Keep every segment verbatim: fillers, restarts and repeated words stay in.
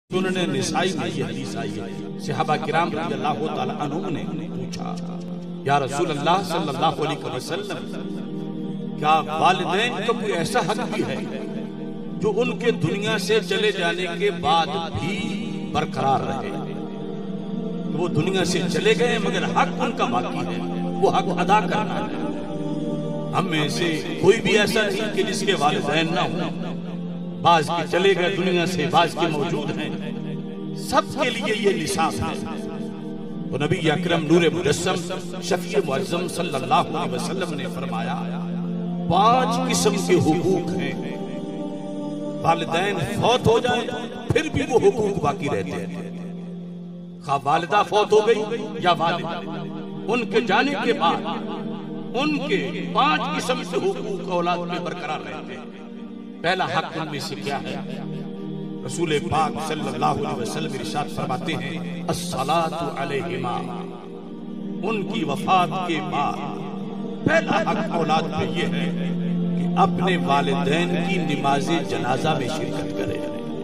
सुनने निसाई में ये हदीस आई है। सहाबा किराम रज़ियल्लाहु ताला अन्हुम ने पूछा, या रसूल अल्लाह सल्लल्लाहु अलैहि वसल्लम, क्या वालिदैन का कोई ऐसा हक भी है जो उनके दुनिया से चले जाने के बाद भी बरकरार रहे? तो वो दुनिया से चले गए मगर हक उनका बाकी है, वो हक अदा करना है। हम में से कोई भी ऐसा नहीं कि जिसके वालिदैन ना हो। बाज के चले गए दुनिया से, बाज के मौजूद हैं, सबके लिए ये निसाब है। तो नबी अकरम नूरे मुजस्सम शफीए मुअज़्ज़म सल्लल्लाहु अलैहि वसल्लम ने फरमाया, पांच किस्म के हुकूक हैं। वालिदैन फौत हो जाए फिर भी वो हुकूक बाकी रहते हैं। खा वालिदा फौत हो गई या वालिद, उनके जाने के बाद उनके पांच किस्म से हुकूक औलाद में बरकरार रहते हैं। पहला हक उनमें से क्या है? रसूल पाक सल्लल्लाहु अलैहि वसल्लम इरशाद फरमाते हैं, अस्सलातु अलैहिमा, उनकी वफात के बाद पहला हक औलाद पे ये है कि अपने वालिदैन की नमाज़े जनाजा में शिरकत करे।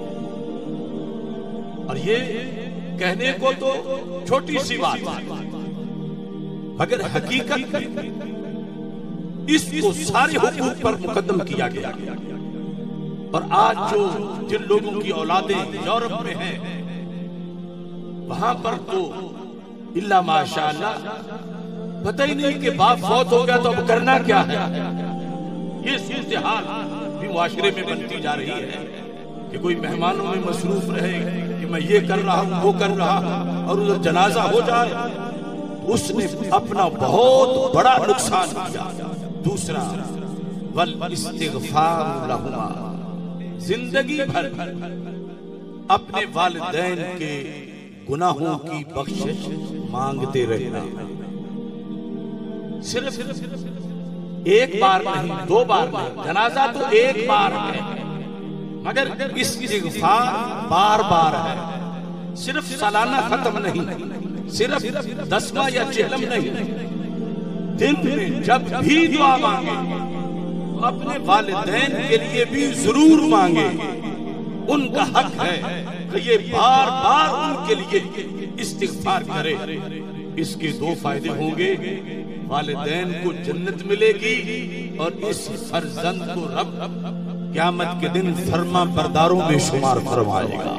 और ये कहने को तो छोटी सी बात है, मगर हकीकत में इसको सारे हुकूक पर मुकद्दम किया गया। और आज जो जिन लोगों की औलादें यूरोप में हैं, वहां पर तो इल्ला माशाअल्लाह पता ही नहीं कि बाप फौत हो गया तो अब करना क्या है। ये सूरत हाल भी मुआशरे में बनती जा रही है कि कोई मेहमानों में मसरूफ रहे कि मैं ये कर रहा हूं, वो कर रहा हूं, और उधर जनाजा हो जाए, उसने अपना बहुत बड़ा नुकसान किया। दूसरा, वल इस्तिग़फ़ार लहुमा, जिंदगी भर अपने वालिदैन के गुनाहों की बख्शिश मांगते रहना। सिर्फ एक बार नहीं, दो बार नहीं, जनाजा तो एक बार है, मगर इस्तिग़फ़ार बार बार है। सिर्फ सालाना खत्म नहीं, सिर्फ दसवां या चेलम नहीं, दिन में जब भी दुआ मांगे अपने वालिदैन के लिए भी जरूर मांगे। उनका हक है कि ये बार बार उनके लिए इस्तिग़फ़ार करे। इसके दो फायदे होंगे, वालिदैन को जन्नत मिलेगी और इस फर्जंद को रब क़यामत के दिन फरमा बरदारों में शुमार फरमाएगा।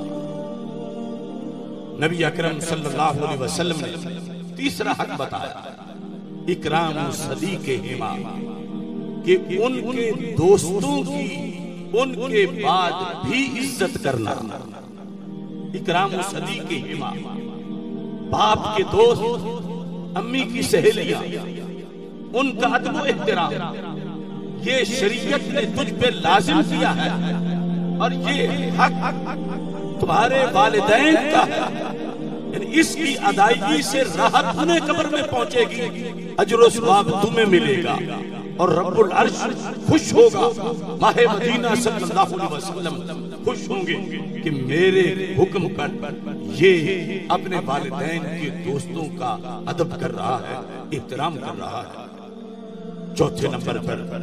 नबी अकरम सल्लल्लाहु अलैहि वसल्लम ने तीसरा हक बताया, इकराम सदीक़िहिमा, कि उनके दोस्तों की उनके बाद भी इज्जत करना। इकराम सदीक़िहिमा, बाप के दोस्त, अम्मी की सहेलियां, उनका अदब व एहतराम, ये शरीयत ने तुझ पे लाजिम किया है। और ये हक तुम्हारे वालिदैन का है, यानी इसकी अदायगी से राहत तुम्हें कब्र में पहुंचेगी, अजर व सवाब तुम्हें मिलेगा और रब्बुल अर्श खुश होगा। माहे मदीना सल्लल्लाहु अलैहि वसल्लम खुश होंगे कि मेरे हुक्म पर ये अपने वालिदैन के दोस्तों का अदब कर रहा है, एहतराम कर रहा है। चौथे नंबर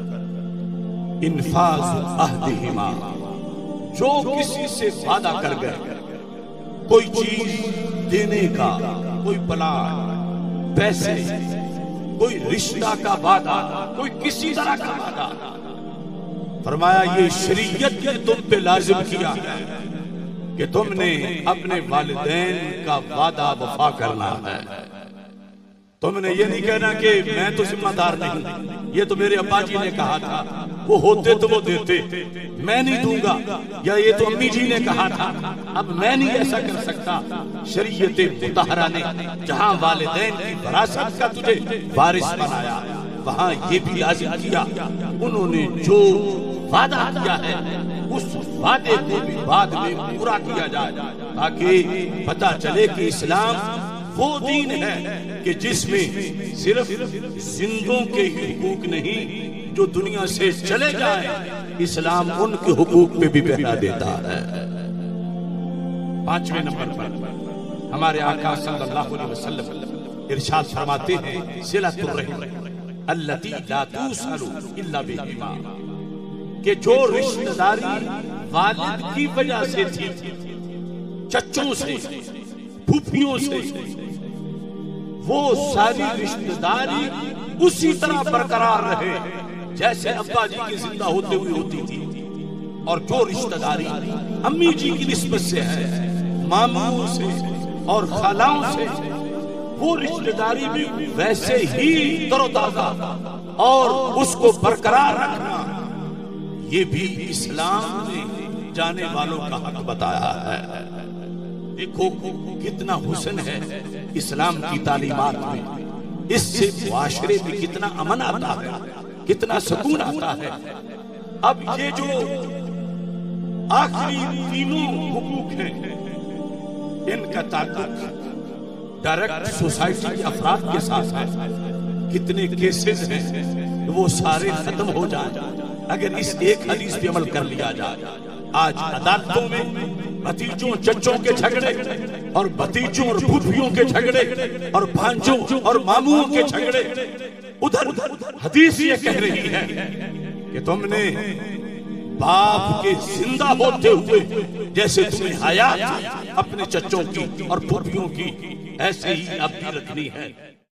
पर इन्फाज़ अहदिहिमा, जो किसी से वादा कर गए कोई चीज देने का, कोई प्लान, पैसे, कोई रिश्ता का वादा, कोई किसी तरह का वादा, फरमाया ये शरीयत ने तुम पे लाजिम किया है कि तुमने अपने वालिदैन का वादा वफा करना है। तुमने ये नहीं कहना कि मैं तो जिम्मेदार नहीं, ये तो मेरे अब्बा जी ने कहा था, वो होते तो वो देते, मैं नहीं दूंगा, या ये तो अम्मी जी ने कहा था, अब मैं नहीं ऐसा कर सकता। शरीयत मुतहरा ने जहां वालिदैन की विरासत का तुझे वारिस बनाया, वहां ये भी लाजिम किया उन्होंने जो वादा किया है उस वादे को भी बाद में पूरा किया जाए, ताकि पता चले कि इस्लाम वो दीन है कि जिसमें सिर्फ जिंदों के ही हुकूक नहीं, जो दुनिया से चले जाए इस्लाम उनके हुकूक पे भी पहरा देता है। पांचवें नंबर पर हमारे आका सल्लल्लाहु अलैहि वसल्लम इरशाद फरमाते हैं, सिलतुर रहम अल्लती ला तुसलु इल्ला बिहिमा, कि जो रिश्तेदारी वालिद की वजह से थी चच्चों से, फूफियों से, वो सारी रिश्तेदारी उसी तरह बरकरार रहे जैसे अब्बा जी की जिंदा होते हुए होती थी। और जो रिश्तेदारी अम्मी जी की निस्बत से है, मामाओं से और खालाओं से, वो रिश्तेदारी भी वैसे ही तरोताजा और उसको बरकरार रखना, ये भी इस्लाम ने जाने वालों का हक बताया है। देखो कितना हुस्न है इस्लाम की तालीमात में, इससे मुआशरे में कितना अमन आता है, कितना सुकून आता है। अब ये जो आखिरी तीनों हुकूक हैं, इनका ताल्लुक डायरेक्ट सोसाइटी के अफराद के साथ है। कितने केसेस हैं वो सारे खत्म हो जाए अगर इस एक हदीस पे अमल कर लिया जाए। आज अदालतों में भतीजों चच्चों के झगड़े और भतीजों और फूफियों के झगड़े और भांजों और मामुओं के झगड़े, उधर हदीस ये कह रही है कि तुमने बाप के जिंदा होते हुए जैसे तुम्हें हयात अपने चच्चों की और फूफियों की, ऐसे ही अब भी रखनी है।